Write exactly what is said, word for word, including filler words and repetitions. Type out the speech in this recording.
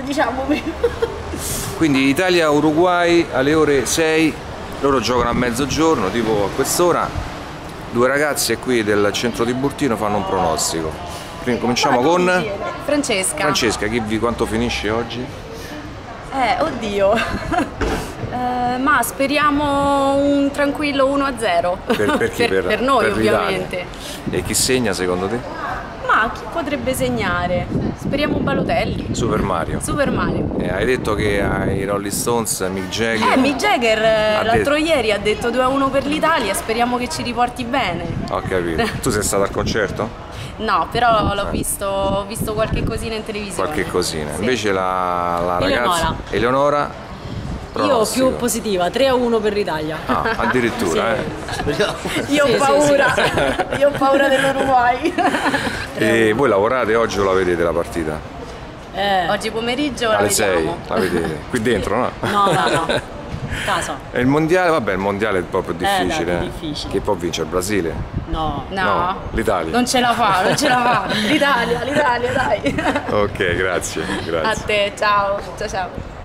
diciamo prima. Quindi Italia-Uruguay alle ore sei, loro giocano a mezzogiorno, tipo a quest'ora. Due ragazze qui del centro di Burtino fanno un pronostico. Prima, cominciamo con Francesca. Francesca, chi vi quanto finisce oggi? Eh, oddio. eh, ma speriamo un tranquillo uno a zero. Per, per chi? per, Per, per noi per ovviamente. E chi segna secondo te? Ma chi potrebbe segnare? Speriamo Balotelli. Super Mario. Super Mario. Eh, hai detto che ai Rolling Stones, Mick Jagger... Eh, Mick Jagger Ha l'altro detto- ieri ha detto due a uno per l'Italia, speriamo che ci riporti bene. Ho capito. Tu sei stato al concerto? No, però l'ho visto, ho visto qualche cosina in televisione. Qualche cosina. Sì. Invece la, la ragazza... Eleonora. Eleonora... Io pronostico. più positiva, tre a uno per l'Italia. Ah, addirittura, Sì. eh. Io ho Sì, sì, paura, io ho paura dell'Uruguay. E voi lavorate oggi o la vedete la partita? Eh, Oggi pomeriggio la Alle sei, vediamo. la vedete? Qui dentro, no? no, no, no. Casa. E il mondiale, vabbè, il mondiale è proprio difficile. dai, eh. difficile. Chi può vincere? Il Brasile? No. No, No, l'Italia. Non ce la fa, non ce la fa. L'Italia, l'Italia, dai. Ok, grazie, grazie. A te, ciao. Ciao ciao.